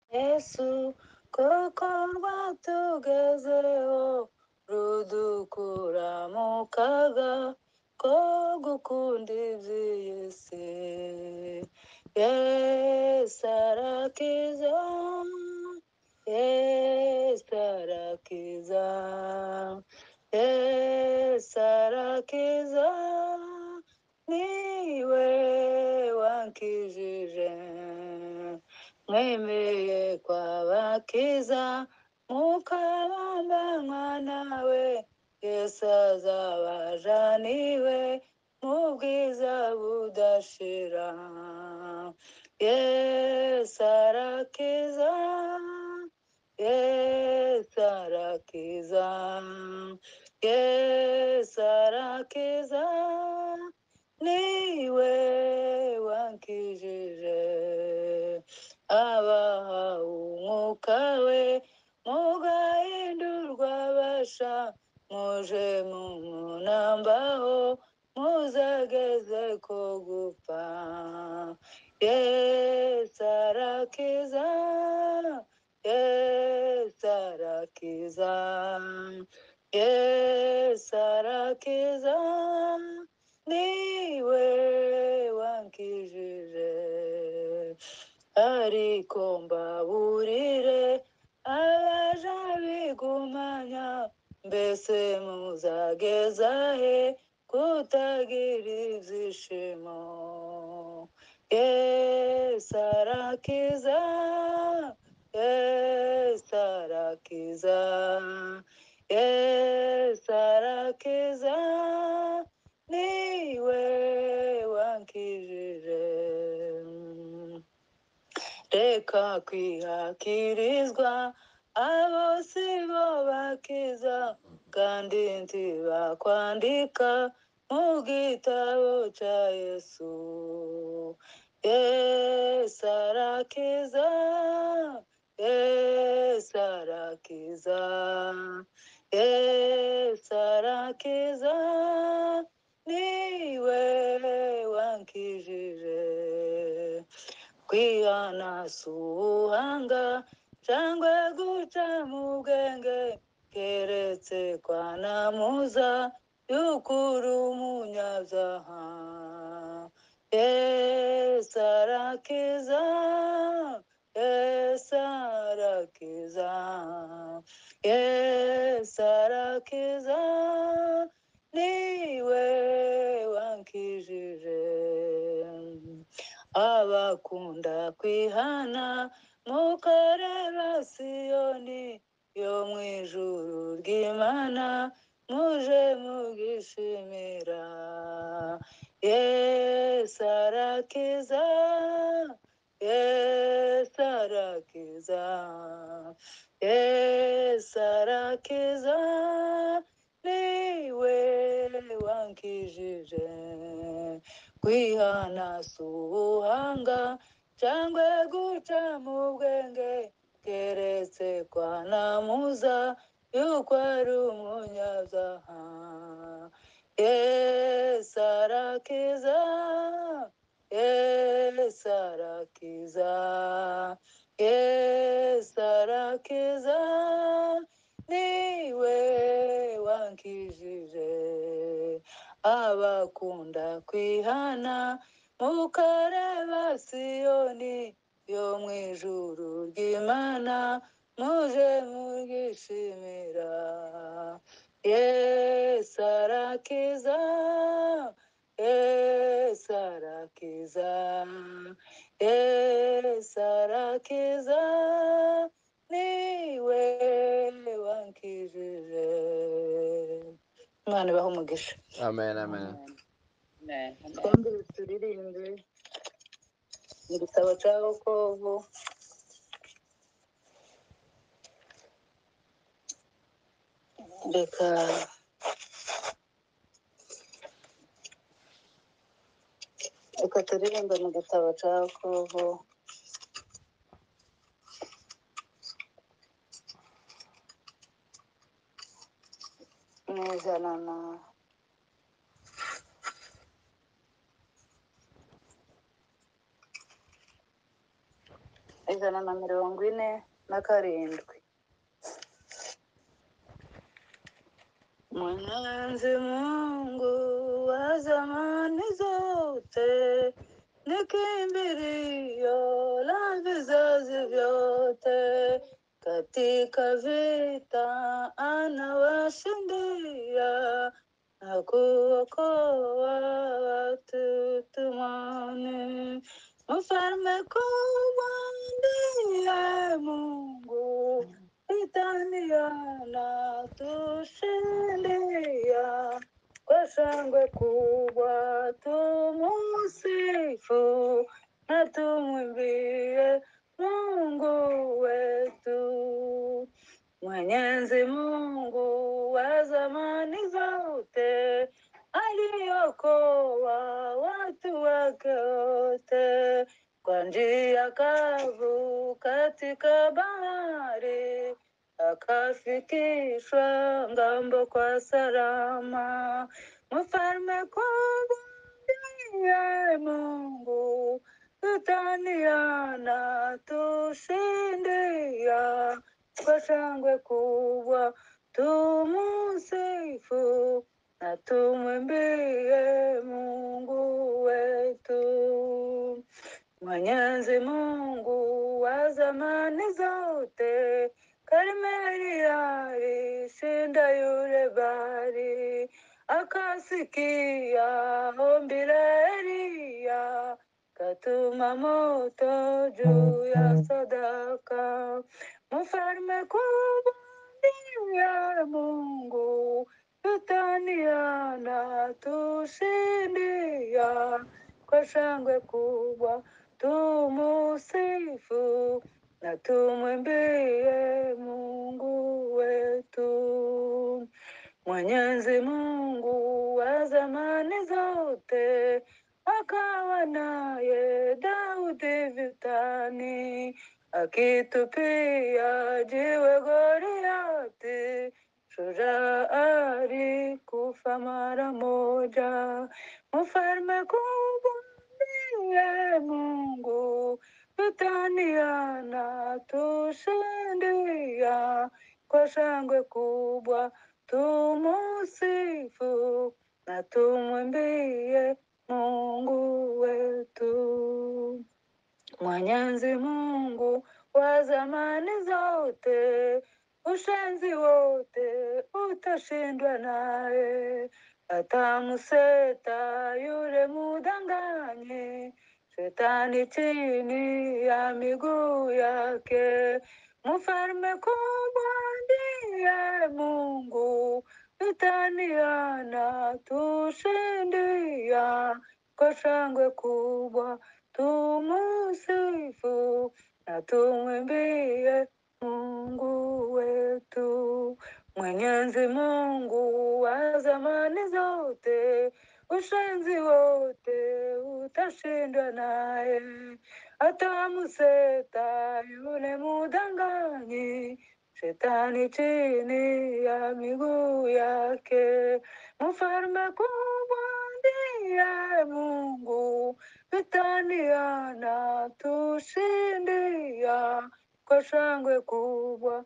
Yesu koko rwatugezeho rudukura mu kaga ko gukunda iby'iyi si. Yesu arakiza, Yesu arakiza, Yesu arakiza, niwe wankijije. Mwemeye kwabakiza mukabambanywa nawe, Yesu azabajaniwe mu bwiza budashira. Yesu arakiza, Yesu arakiza, Yesu arakiza, niwe wankijije. Abahawe umwuka we mugahindurwa basha, muje mumunambaho muzageze ko gupfa. Yesu arakiza, Yesu arakiza, Yesu arakiza, niwe wankijije. Ariko mbaburire abaja bigumanya, mbese muzageza he kutagira ibyishimo. Yesu arakiza, Yesu arakiza, Yesu arakiza, niwe wankijije. Reka kwihakirizwa abo si bo bakiza, kandi ntibakwandika mu gitabo cya Yesu. Yesu arakiza, Yesu arakiza, Yesu arakiza, niwe wankijije. Kwihana si ubuhanga cyangwa guca mu bwenge, keretse kwanamuza yuko uri umunyabyaha. Yesu arakiza, Yesu arakiza, Yesu arakiza, niwe wankijije. Abakunda kwihana mukareba Siyoni yo mu ijuru ry'Imana, muje mugishimira. Yesu arakiza, Yesu arakiza, Yesu arakiza, niwe wankijije. Kwihana si ubuhanga cyangwa guca mu bwenge, keretse kwanamuza yuko ari umunyabyaha. Yesu arakiza, Yesu arakiza, Yesu arakiza, niwe wankijije. Abakunda kwihana mukareba Siyoni yo mu ijuru ry'Imana, muje mugishimira. Yesu arakiza, Yesu arakiza, Yesu arakiza, niwe wankijije. Imana ibahe umugisha. Amen, amen. Twongere turirimbe mu gitabo cya Yakobo, reka turirimbe mu gitabo cya Yakobo mu ijana na 147. Mwenyezi Mungu wa zamani zote, ni kimbilio la vizazi vyote, katika vita anawashindia na kuokoa watu tumani. Mfalme kubwa ndiye Mungu, vitaniana tushindia, kwa shangwe kubwa tumusifu na tumwimbie Mungu wetu. Mwenyezi Mungu wa zamani zote, aliokoa watu wake wote kwa njia kavu katika bahari, akafikishwa ngambo kwa salama. Mfalme kubwa ndiye Mungu, tutaniana tushindia, kwa shangwe kubwa tumusifu na tumwimbie Mungu wetu. Mwenyezi Mungu wa zamani zote, Karmeli alishinda yule bahari, akasikia ombi la Eliya, katuma moto juu ya sadaka. Mfalme kubwa ndiye Mungu, tutaniana tushindia, kwa shangwe kubwa tumusifu na tumwimbie Mungu wetu. Mwenyezi Mungu wa zamani zote, akawa naye Daudi vitani, akitupia jiwe Goliati, shujaa alikufa mara moja. Mfalme kubwa ndiye Mungu, tutaniana tushindia, kwa shangwe kubwa tumusifu na tumwimbie Mungu wetu. Mwenyezi Mungu wa zamani zote, ushenzi wote utashindwa naye, atamseta yule mudanganyi, shetani chini ya miguu yake. Mfalme kubwa ndiye Mungu, tutaniana tushindia, kwa shangwe kubwa tumusifu na tumwimbie Mungu wetu. Mwenyezi Mungu wa zamani zote, ushenzi wote utashindwa naye, atamseta yule mudanganyi, shetani chini ya miguu yake. Mfalme kubwa ndiye Mungu, tutaniana tushindia, kwa shangwe kubwa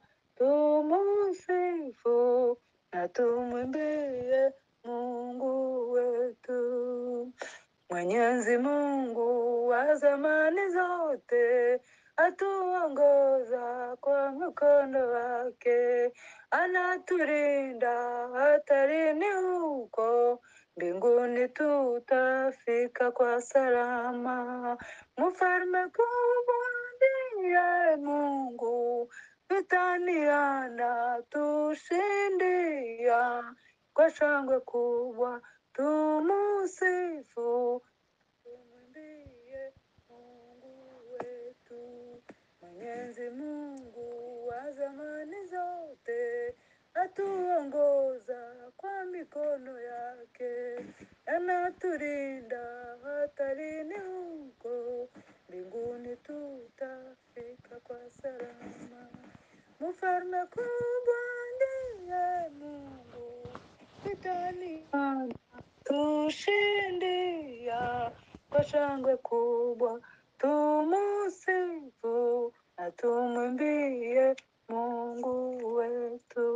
tumusifu na tumwimbie Mungu wetu. Mwenyezi Mungu wa zamani zote, atuongoza kwa mkono wake, anatulinda hatarini huko, mbinguni tutafika kwa salama. Mfalme kubwa ndiye Mungu, tutaniana tushindia, kwa shangwe kubwa tumusifu tumwimbie Mungu wetu. Mwenyezi Mungu wa zamani zote, atuongoza kwa mikono yake, anatulinda hatarini huko, mbinguni tutafika kwa salama. Mfalme kubwa ndiye Mungu, vitaniana tushindia, kwa shangwe kubwa tumusifu tumwimbie Mungu wetu.